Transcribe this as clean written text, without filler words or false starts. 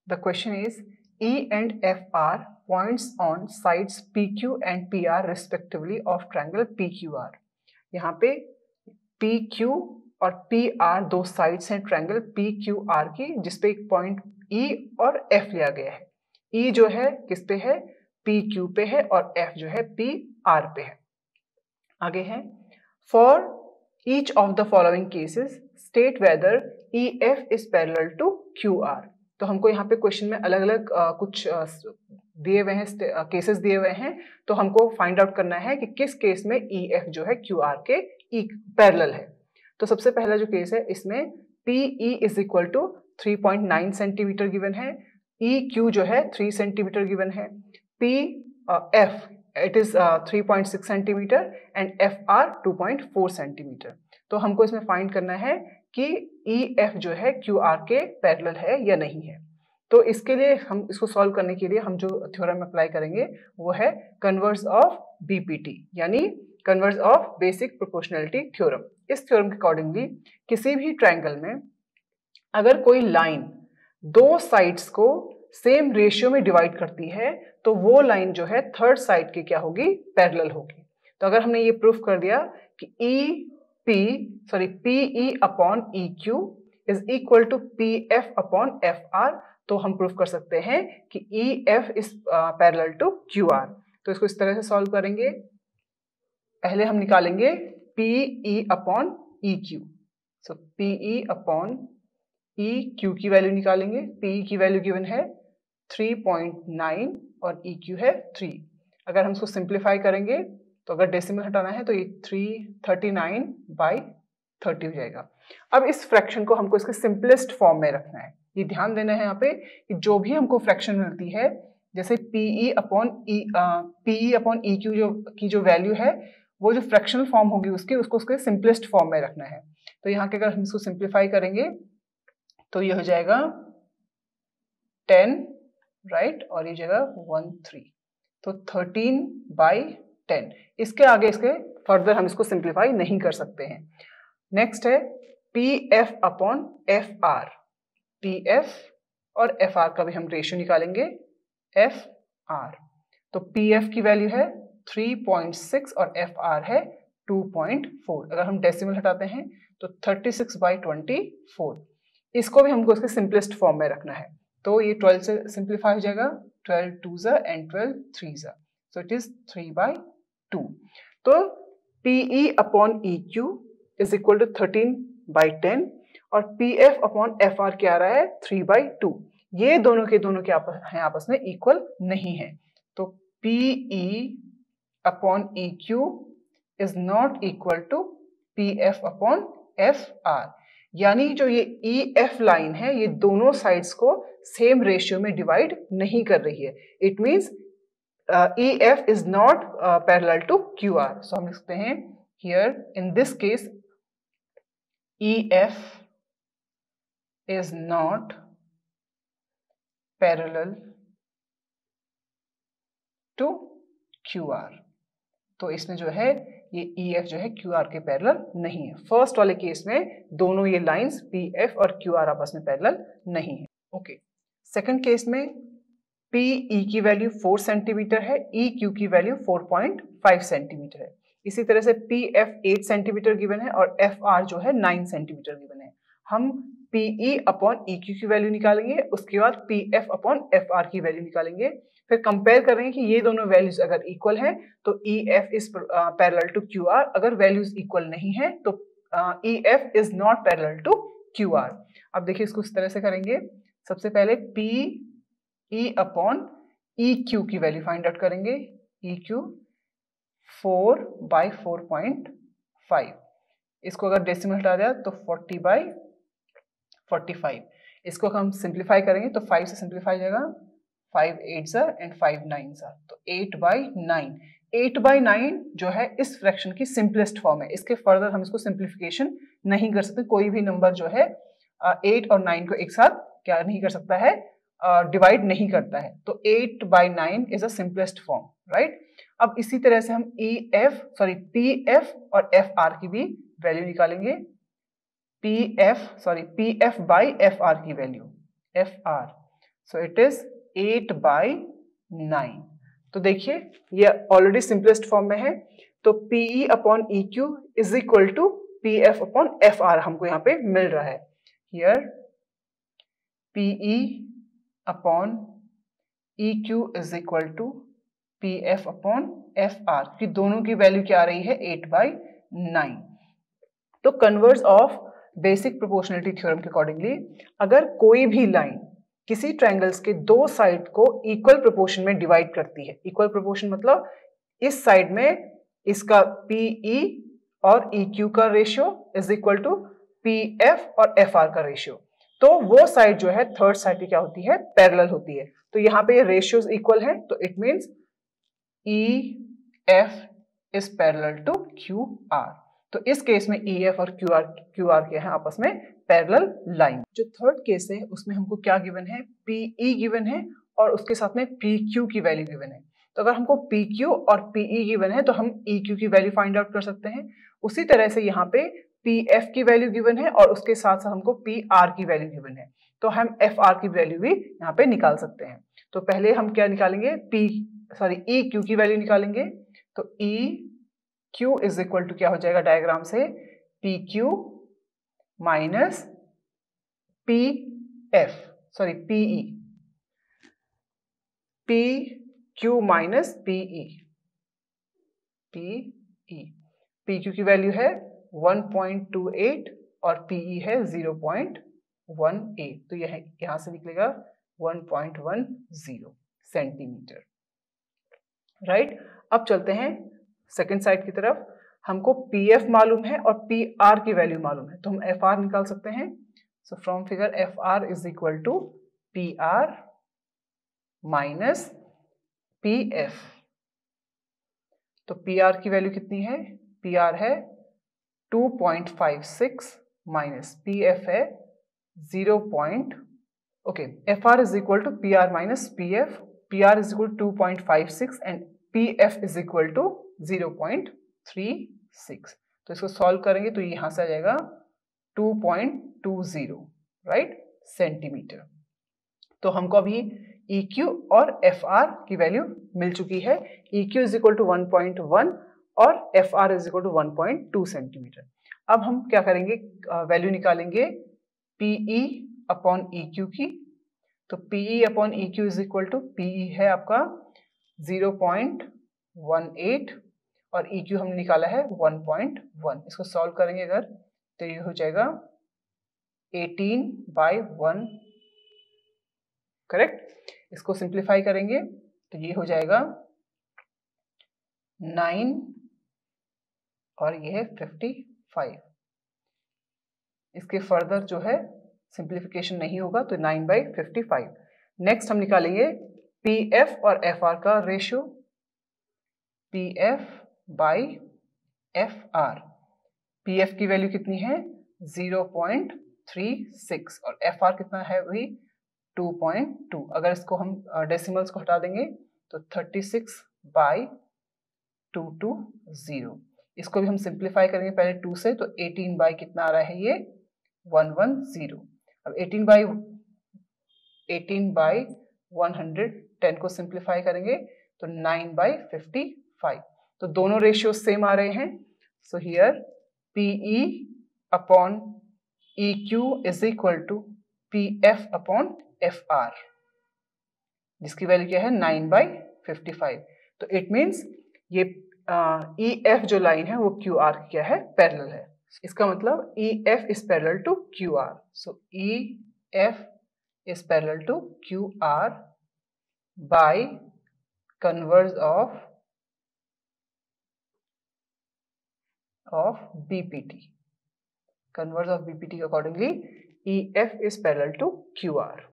The question is E and F are points on sides PQ and PR respectively of triangle PQR. यहाँ पे PQ और PR दो sides हैं triangle PQR की, जिसपे एक पॉइंट E और F लिया गया है. E जो है किस पे है? PQ पे है और F जो है PR पे है. आगे है For each of the following cases state whether EF is parallel to QR. तो हमको यहाँ पे क्वेश्चन में अलग अलग कुछ दिए हुए हैं, केसेस दिए हुए हैं, तो हमको फाइंड आउट करना है कि किस केस में EF जो है QR के पैरेलल है. तो सबसे पहला जो केस है इसमें PE is equal to 3.9 centimeter given है, EQ जो है 3 सेंटीमीटर गिवन है, PF it is 3.6 centimeter and FR 2.4 centimeter. तो हमको इसमें फाइंड करना है कि EF जो है QR के पैरेलल है या नहीं है. तो इसके लिए हम इसको सॉल्व करने के लिए हम जो थ्योरम अप्लाई करेंगे वो है कन्वर्स ऑफ BPT यानी converse of basic proportionality theorem. इस थ्योरम के अकॉर्डिंगली किसी भी ट्रायंगल में अगर कोई लाइन दो साइड्स को सेम रेशियो में डिवाइड करती है तो वो लाइन जो है थर्ड साइड की क्या होगी? पैरेलल होगी. तो अगर हमने ये प्रूफ कर दिया कि PE upon EQ is equal to PF upon FR, तो हम प्रूफ कर सकते हैं कि EF is parallel to QR. तो इसको इस तरह से सॉल्व करेंगे. पहले हम निकालेंगे PE upon EQ. So PE upon EQ की वैल्यू निकालेंगे. PE की वैल्यू गिवन है 3.9 और EQ है 3. अगर हम इसको सिंप्लीफाई करेंगे तो अगर डेसिमल हटाना है तो ये 339/30 हो जाएगा. अब इस फ्रैक्शन को हमको इसके सिंपलेस्ट फॉर्म में रखना है. ये ध्यान देना है यहाँ पे कि जो भी हमको फ्रैक्शन मिलती है, जैसे PE अपॉन EQ जो वैल्यू है वो जो फ्रैक्शनल फॉर्म होगी उसको उसके सिंपलेस्ट फॉर्म में रखना है. तो यहाँ के अगर हम इसको सिंप्लीफाई करेंगे तो ये हो जाएगा 10 राइट और ये जगह 13, तो 13/10. इसके आगे इसके फर्दर हम इसको सिंप्लीफाई नहीं कर सकते हैं. नेक्स्ट है PF अपॉन FR. PF और FR का भी हम रेशियो निकालेंगे FR. तो PF की वैल्यू है 3.6 और FR है 2.4. अगर हम डेसिमल हटाते हैं तो 36/24. इसको भी हमको इसके सिंपलेस्ट फॉर्म में रखना है. तो ये 12 से सिंप्लीफाई हो जाएगा, 12 2s and 12 3s, so it is 3/2. तो PE upon EQ is equal to 13/10 और PF अपॉन FR क्या आ रहा है? 3/2. ये दोनों के आपस में इक्वल नहीं है. तो PE upon EQ is not equal to PF upon FR. यानी जो ये EF लाइन है ये दोनों साइड्स को सेम रेशियो में डिवाइड नहीं कर रही है. It means EF is not parallel to QR. So हम लिखते हैं here in this case EF is not parallel to QR. तो इसमें जो है ये EF जो है QR के पैरेलल नहीं है. फर्स्ट वाले केस में दोनों ये लाइंस PF और QR आपस में पैरेलल नहीं है. ओके. सेकंड केस में PE की वैल्यू 4 सेंटीमीटर है, EQ की वैल्यू 4.5 सेंटीमीटर है. इसी तरह से PF 8 सेंटीमीटर गिवन है और FR जो है 9 सेंटीमीटर गिवन है. हम PE अपॉन EQ की वैल्यू निकालेंगे, उसके बाद PF अपॉन FR की वैल्यू निकालेंगे, फिर कंपेयर करेंगे कि ये दोनों वैल्यूज अगर इक्वल हैं तो EF is parallel to QR. अगर वैल्यूज इक्वल नहीं है तो EF is not parallel to QR. अब देखिए इसको इस तरह से करेंगे. सबसे पहले PE अपॉन EQ की वैल्यू फाइंड आउट करेंगे. EQ 4/4.5. इसको अगर डेसिमल हटा दिया तो 40/45. इसको हम सिंप्लीफाई करेंगे तो 5 से सिंप्लीफाई हो जाएगा, 5 8s एंड 5 9s, तो 8/9. 8/9 जो है इस फ्रैक्शन की सिंपलेस्ट फॉर्म है. इसके फर्दर हम इसको सिंप्लीफिकेशन नहीं कर सकते. कोई भी नंबर जो है 8 और 9 को एक साथ क्या नहीं कर सकता है? डिवाइड नहीं करता है. तो 8/9 is a simplest form, right. अब इसी तरह से हम PF और FR की भी वैल्यू निकालेंगे. PF by FR की value FR. So it is 8/9। तो देखिए ये ऑलरेडी सिंपलेस्ट फॉर्म में है, तो PE upon EQ is equal to PF upon FR हमको यहाँ पे मिल रहा है। Here PE upon EQ is equal to PF upon FR, कि दोनों की वैल्यू क्या आ रही है 8/9। तो converse of basic proportionality theorem के अकॉर्डिंगली अगर कोई भी लाइन किसी ट्रायंगल्स के दो साइड को इक्वल प्रोपोर्शन में डिवाइड करती है, इक्वल प्रोपोर्शन मतलब इस साइड में इसका PE और EQ का ratio is equal to PF और FR का रेशियो, तो वो साइड जो है थर्ड साइड की क्या होती है, पैरेलल होती है। तो यहाँ पे ये रेशियोज इक्वल है, तो it means EF is parallel to QR। तो इस केस में EF और QR के हैं आपस में पैरेलल लाइन। जो थर्ड केस है उसमें हमको क्या गिवन है, PE गिवन है और उसके साथ में PQ की वैल्यू गिवन है। तो अगर हमको PQ और PE गिवन है तो हम EQ की वैल्यू फाइंड आउट कर सकते हैं। उसी तरह से यहाँ पे PF की वैल्यू गिवन है और उसके साथ साथ हमको PR की वैल्यू गिवन है, तो हम FR की वैल्यू भी यहाँ पे निकाल सकते हैं। तो पहले हम क्या निकालेंगे, EQ की वैल्यू निकालेंगे। तो EQ इज इक्वल टू क्या हो जाएगा डायग्राम से, PQ minus PE, PQ minus PE। PQ की वैल्यू है 1.28 और PE है 0.18, तो यह यहां से निकलेगा 1.10 सेंटीमीटर। राइट, अब चलते हैं सेकेंड साइड की तरफ। हमको PF मालूम है और PR की वैल्यू मालूम है, तो हम FR निकाल सकते हैं। So from figure FR is equal to PR minus PF। तो PR की वैल्यू कितनी है, PR है 2.56 माइनस PF है 0. Okay, FR is equal to PR minus PF, PR is equal to 2.56 and PF is equal to 0.36। तो इसको solve करेंगे तो यहां से आ जाएगा 2.20 राइट सेंटीमीटर। तो हमको अभी EQ और FR की वैल्यू मिल चुकी है। EQ इज इक्वल टू 1.1 और FR is equal to 1.2 centimeter. अब हम क्या करेंगे, वैल्यू निकालेंगे PE अपॉन EQ की। तो PE upon EQ is equal to, PE है आपका 0.18 और EQ हमने निकाला है 1.1। इसको सॉल्व करेंगे अगर तो ये हो जाएगा 18/1, करेक्ट। इसको सिंप्लीफाई करेंगे तो ये हो जाएगा 9 और ये है 55। इसके फर्दर जो है सिंप्लीफिकेशन नहीं होगा, तो 9/55। नेक्स्ट हम निकालेंगे PF और FR का ratio, PF by FR। PF की वैल्यू कितनी है 0.36 और FR कितना है वही 2.2। अगर इसको हम डेसिमल्स को हटा देंगे तो 36/220। इसको भी हम सिंप्लीफाई करेंगे पहले 2 से, तो 18 बाई कितना आ रहा है ये 110। अब 18/110 को सिंप्लीफाई करेंगे तो 9/55। तो दोनों रेशियो सेम आ रहे हैं। So here PE upon EQ is equal to PF upon FR, जिसकी वैल्यू क्या है 9/55। तो इट मीन्स ये EF जो लाइन है वो QR की क्या है, पैरेलल है। इसका मतलब EF is parallel to QR। So EF is parallel to QR by converse of BPT. Converse of BPT accordingly EF is parallel to QR.